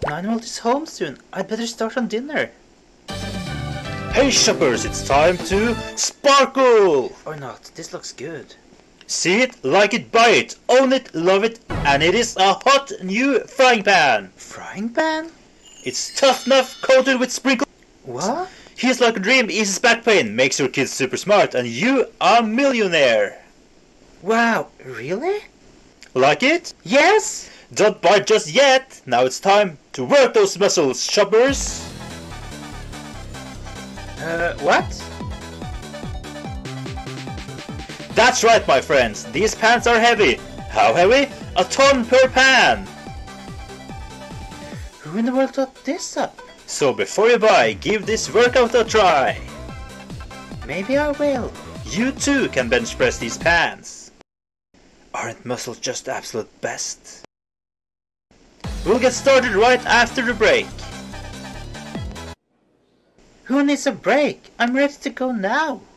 9-volt is home soon. I'd better start on dinner. Hey shoppers, it's time to sparkle! Or not, this looks good. See it, like it, buy it, own it, love it, and it is a hot new frying pan! Frying pan? It's tough enough, coated with sprinkles. What? He's like a dream, eases back pain, makes your kids super smart, and you a millionaire! Wow, really? Like it? Yes! Don't buy it just yet! Now it's time to work those muscles, shoppers! What? That's right, my friends, these pans are heavy. How heavy? A ton per pan! Who in the world thought this up? So before you buy, give this workout a try. Maybe I will. You too can bench press these pans. Aren't muscles just the absolute best? We'll get started right after the break. Who needs a break? I'm ready to go now.